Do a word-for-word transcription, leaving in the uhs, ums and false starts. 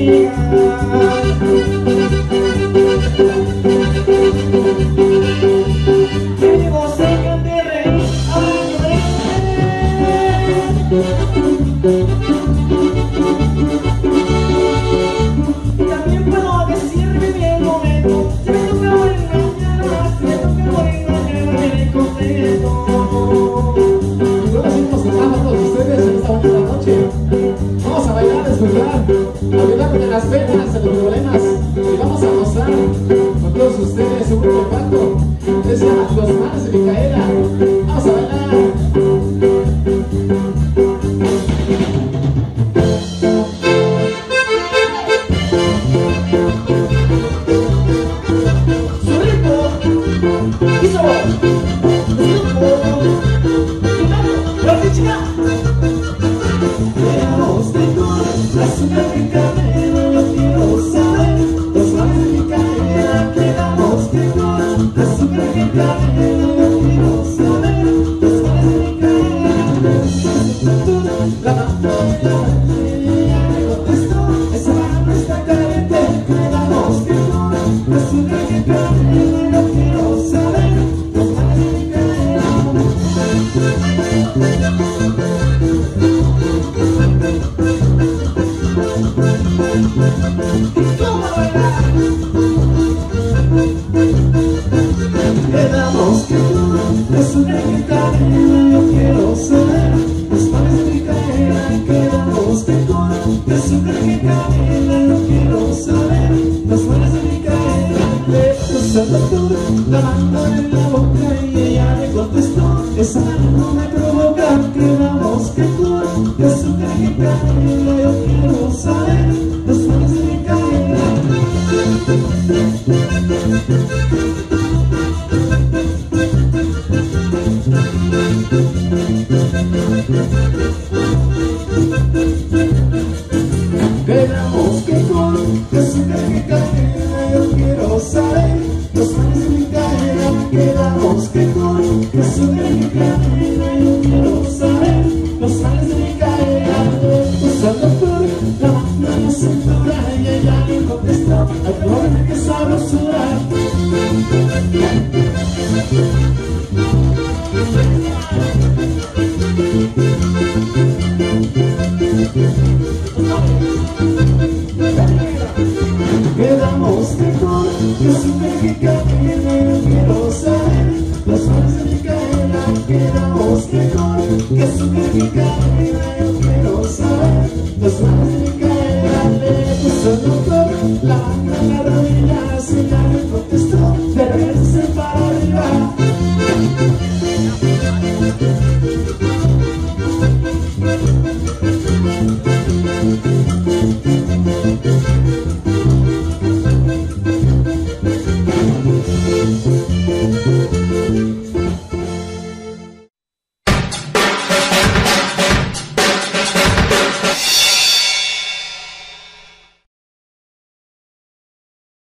amiga. Que vos dejan de reír, ahora y también puedo decirme bien momento. Si me toca morir mañana, si me toca morir mañana, me contento. Ahora seguimos cantando a todos ustedes en esta bonita noche. Vamos a bailar, disfrutar, olvidarnos de las penas, de los problemas, y vamos a gozar con todos ustedes un grupo compacto. Es Los Manes de Micaela. Vamos a bailar. Quedamos de todo, la azúcar que camina, yo quiero saber. Los Manes de Micaela, quedamos de todo, la azúcar que camina, yo quiero saber. Los Manes de Micaela, la mamá me contestó, esa mano está caliente. Quedamos de todo, la azúcar que camina, yo quiero saber. Los Manes de Micaela. Quedamos que tú, es una guitarra, yo quiero saber. Los Manes de Micaela, quedamos que tú, es una guitarra.